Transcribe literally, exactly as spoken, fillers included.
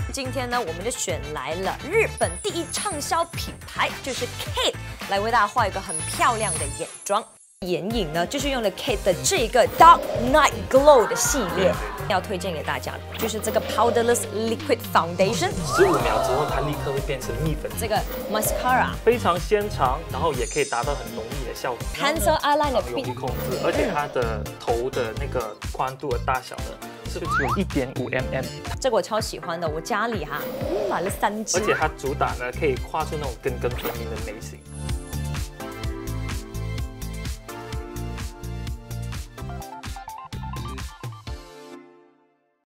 今天呢，我们就选来了日本第一畅销品牌，就是 Kate， 来为大家画一个很漂亮的眼妆。 眼影呢，就是用了 Kate 的这个 Dark Night Glow 的系列，要推荐给大家的，就是这个 Powderless Liquid Foundation。 十五秒之后，它立刻会变成蜜粉。 这个 Mascara 非常纤长，然后也可以达到很浓密的效果。 Pencil Eyeliner 容易控制，而且它的头的那个宽度的大小呢，是只有一点五 mm。 这个我超喜欢的，我家里哈、嗯、买了三支。 而且它主打呢，可以画出那种根根分明的眉形。